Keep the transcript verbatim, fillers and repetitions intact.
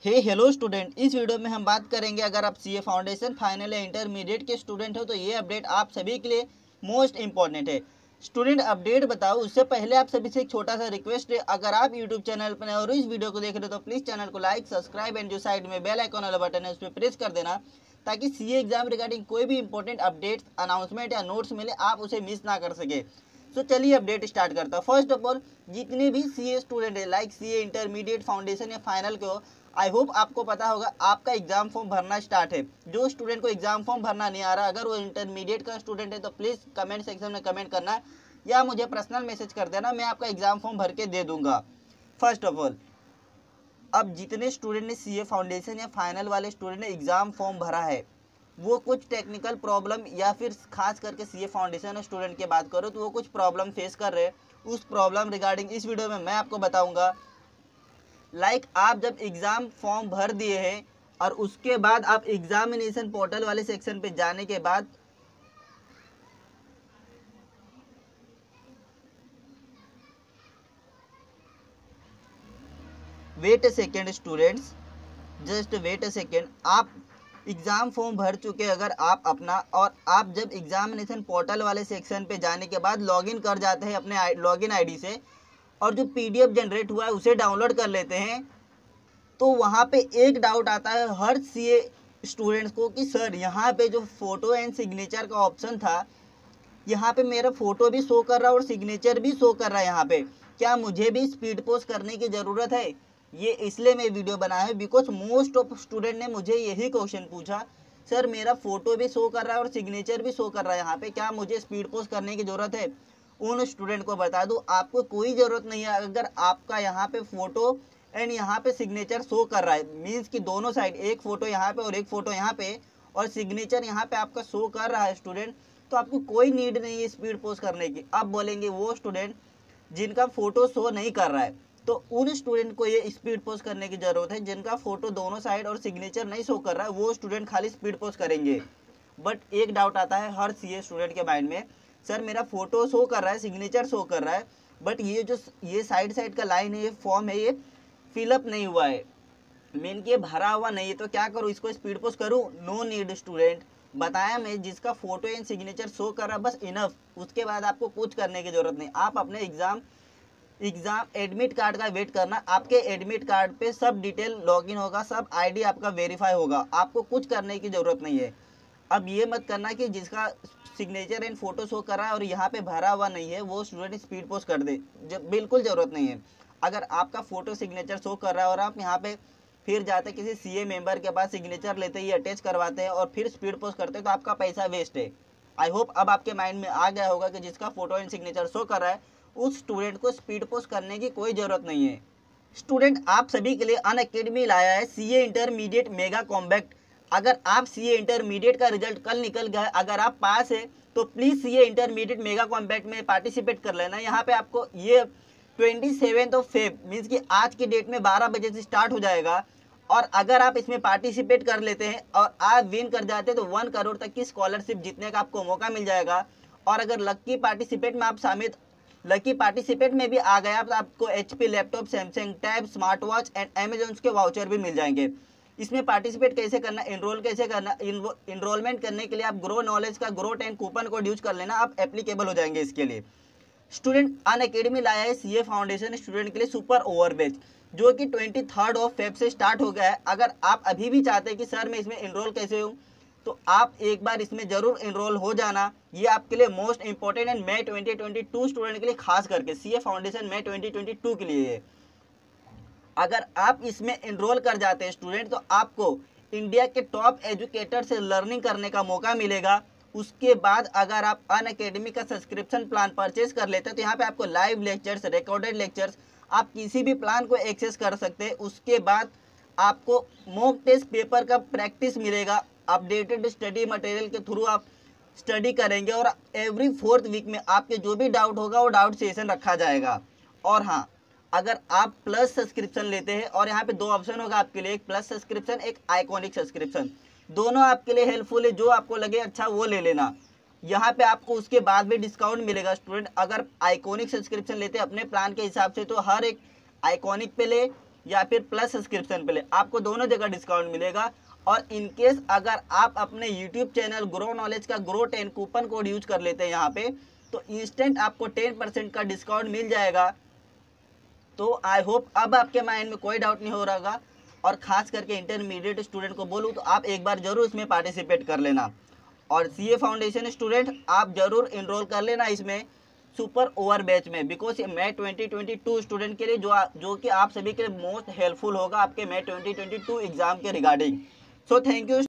हे hello student, इस video में हम बात करेंगे अगर आप सीए फाउंडेशन फाइनल या इंटरमीडिएट के स्टूडेंट हो तो ये अपडेट आप सभी के लिए मोस्ट इंपॉर्टेंट है। स्टूडेंट अपडेट बताओ उससे पहले आप सभी से एक छोटा सा रिक्वेस्ट है, अगर आप यूट्यूब चैनल पर और इस वीडियो को देख रहे हो तो प्लीज़ चैनल को लाइक सब्सक्राइब एंड जो साइड में बेल आइकॉन वाला बटन है उस पर प्रेस कर देना, ताकि सीए एग्जाम रिगार्डिंग कोई भी इंपॉर्टेंट अपडेट्स अनाउंसमेंट या नोट्स मिले आप उसे मिस ना कर सके। तो चलिए अपडेट स्टार्ट करता हूँ। फर्स्ट ऑफ ऑल, जितने भी सीए स्टूडेंट है लाइक सीए इंटरमीडिएट फाउंडेशन या फाइनल के हो, आई होप आपको पता होगा आपका एग्जाम फॉर्म भरना स्टार्ट है। जो स्टूडेंट को एग्जाम फॉर्म भरना नहीं आ रहा, अगर वो इंटरमीडिएट का स्टूडेंट है तो प्लीज़ कमेंट सेक्शन में कमेंट करना या मुझे पर्सनल मैसेज कर देना, मैं आपका एग्जाम फॉर्म भर के दे दूंगा। फर्स्ट ऑफ ऑल, अब जितने स्टूडेंट ने सीए फाउंडेशन या फाइनल वाले स्टूडेंट ने एग्जाम फॉर्म भरा है, वो कुछ टेक्निकल प्रॉब्लम या फिर खास करके सीए फाउंडेशन स्टूडेंट की बात करो तो वो कुछ प्रॉब्लम फेस कर रहे हैं। उस प्रॉब्लम रिगार्डिंग इस वीडियो में मैं आपको बताऊंगा। लाइक like, आप जब एग्ज़ाम फॉर्म भर दिए हैं और उसके बाद आप एग्जामिनेशन पोर्टल वाले सेक्शन पे जाने के बाद wait a second students, just wait a second. आप एग्ज़ाम फॉर्म भर चुके अगर आप अपना, और आप जब एग्जामिनेशन पोर्टल वाले सेक्शन पे जाने के बाद लॉगिन कर जाते हैं अपने लॉगिन आईडी से और जो पीडीएफ जनरेट हुआ है उसे डाउनलोड कर लेते हैं, तो वहाँ पे एक डाउट आता है हर सीए स्टूडेंट्स को कि सर यहाँ पे जो फ़ोटो एंड सिग्नेचर का ऑप्शन था, यहाँ पे मेरा फ़ोटो भी शो कर रहा है और सिग्नेचर भी शो कर रहा है, यहाँ पे क्या मुझे भी स्पीड पोस्ट करने की ज़रूरत है? ये इसलिए मैं वीडियो बनाया है बिकॉज मोस्ट ऑफ स्टूडेंट ने मुझे यही क्वेश्चन पूछा, सर मेरा फ़ोटो भी शो कर रहा है और सिग्नेचर भी शो कर रहा है यहाँ पे, क्या मुझे स्पीड पोस्ट करने की ज़रूरत है? उन स्टूडेंट को बता दूँ आपको कोई ज़रूरत नहीं है। अगर आपका यहाँ पे फ़ोटो एंड यहाँ पे सिग्नेचर शो कर रहा है, मीन्स कि दोनों साइड, एक फ़ोटो यहाँ पे और एक फ़ोटो यहाँ पे, और सिग्नेचर यहाँ पे आपका शो कर रहा है स्टूडेंट, तो आपको कोई नीड नहीं है स्पीड पोस्ट करने की। अब बोलेंगे वो स्टूडेंट जिनका फ़ोटो शो नहीं कर रहा है, तो उन स्टूडेंट को ये स्पीड पोस्ट करने की ज़रूरत है। जिनका फ़ोटो दोनों साइड और सिग्नेचर नहीं शो कर रहा है वो स्टूडेंट खाली स्पीड पोस्ट करेंगे। बट एक डाउट आता है हर सीए स्टूडेंट के माइंड में, सर मेरा फ़ोटो शो कर रहा है, सिग्नेचर शो कर रहा है, बट ये जो ये साइड साइड का लाइन है, ये फॉर्म है, ये फिलअप नहीं हुआ है, मेन कि ये भरा हुआ नहीं है, तो क्या करूँ, इसको स्पीड पोस्ट करूँ? नो नीड स्टूडेंट, बताया मैं, जिसका फोटो एंड सिग्नेचर शो कर रहा बस इनफ, उसके बाद आपको कुछ करने की जरूरत नहीं। आप अपने एग्जाम एग्जाम एडमिट कार्ड का वेट करना, आपके एडमिट कार्ड पे सब डिटेल लॉगिन होगा, सब आईडी आपका वेरीफाई होगा, आपको कुछ करने की ज़रूरत नहीं है। अब ये मत करना कि जिसका सिग्नेचर एंड फोटो शो कर रहा है और यहाँ पे भरा हुआ नहीं है वो स्टूडेंट स्पीड पोस्ट कर दे, जब बिल्कुल ज़रूरत नहीं है। अगर आपका फोटो सिग्नेचर शो कर रहा है और आप यहाँ पे फिर जाते किसी सीए मेंबर के पास सिग्नेचर लेते ही अटैच करवाते हैं और फिर स्पीड पोस्ट करते हैं, तो आपका पैसा वेस्ट है। आई होप अब आपके माइंड में आ गया होगा कि जिसका फोटो एंड सिग्नेचर शो कर रहा है उस स्टूडेंट को स्पीड पोस्ट करने की कोई ज़रूरत नहीं है। स्टूडेंट, आप सभी के लिए अनअकैडमी लाया है सीए इंटरमीडिएट मेगा कॉम्बैक्ट। अगर आप सीए इंटरमीडिएट का रिजल्ट कल निकल गया है, अगर आप पास है तो please CA intermediate mega combat में पार्टिसिपेट कर लेना। यहाँ पे आपको ये twenty seventh of Feb means कि आज की डेट में बारह बजे से स्टार्ट हो जाएगा, और अगर आप इसमें पार्टिसिपेट कर लेते हैं और आप विन कर जाते हैं तो वन करोड़ तक की स्कॉलरशिप जीतने का आपको मौका मिल जाएगा। और अगर लक्की पार्टिसिपेट में आप शामिल लकी पार्टिसिपेट में भी आ गया तो आपको HP laptop, Samsung tab, smart watch and Amazon के वाउचर भी मिल जाएंगे। इसमें पार्टिसिपेट कैसे करना, एनरोल कैसे करना, इनरोलमेंट करने के लिए आप ग्रो नॉलेज का grow ten coupon code use कर लेना, आप एप्लीकेबल हो जाएंगे इसके लिए। स्टूडेंट, अनअकैडमी लाया है सीए फाउंडेशन स्टूडेंट के लिए सुपर ओवर बैच, जो कि ट्वेंटी थर्ड ऑफ फेब से स्टार्ट हो गया है। अगर आप अभी भी चाहते हैं कि सर मैं इसमें इनरोल कैसे हूँ, तो आप एक बार इसमें ज़रूर इनरोल हो जाना, ये आपके लिए मोस्ट इंपॉर्टेंट है। May twenty twenty two student के लिए खास करके CA foundation May twenty twenty two के लिए है। अगर आप इसमें इनरोल कर जाते हैं स्टूडेंट, तो आपको इंडिया के टॉप एजुकेटर से लर्निंग करने का मौका मिलेगा। उसके बाद अगर आप अनअकैडमी का सब्सक्रिप्शन प्लान परचेज कर लेते हैं तो यहाँ पे आपको लाइव लेक्चर्स, रिकॉर्डेड लेक्चर्स, आप किसी भी प्लान को एक्सेस कर सकते हैं। उसके बाद आपको मॉक टेस्ट पेपर का प्रैक्टिस मिलेगा, अपडेटेड स्टडी मटेरियल के थ्रू आप स्टडी करेंगे, और एवरी फोर्थ वीक में आपके जो भी डाउट होगा वो डाउट सेशन रखा जाएगा। और हाँ, अगर आप प्लस सब्सक्रिप्शन लेते हैं, और यहाँ पे दो ऑप्शन होगा आपके लिए, एक प्लस सब्सक्रिप्शन, एक आइकॉनिक सब्सक्रिप्शन, दोनों आपके लिए हेल्पफुल है, जो आपको लगे अच्छा वो ले लेना। यहाँ पे आपको उसके बाद भी डिस्काउंट मिलेगा स्टूडेंट। अगर आइकॉनिक सब्सक्रिप्शन लेते हैं अपने प्लान के हिसाब से तो हर एक आइकॉनिक पे ले या फिर प्लस सब्सक्रिप्शन पे ले, आपको दोनों जगह डिस्काउंट मिलेगा। और इनकेस अगर आप अपने यूट्यूब चैनल ग्रो नॉलेज का grow ten coupon code use कर लेते हैं यहाँ पे, तो इंस्टेंट आपको टेन परसेंट का डिस्काउंट मिल जाएगा। तो आई होप अब आपके माइंड में कोई डाउट नहीं हो रहा होगा। और खास करके इंटरमीडिएट स्टूडेंट को बोलूँ तो आप एक बार जरूर इसमें पार्टिसिपेट कर लेना। और सीए फाउंडेशन स्टूडेंट आप जरूर इनरोल कर लेना इसमें सुपर ओवर बैच में, बिकॉज ये May twenty twenty two student के लिए जो जो कि आप सभी के लिए मोस्ट हेल्पफुल होगा आपके May twenty twenty two exam के रिगार्डिंग। So thank you.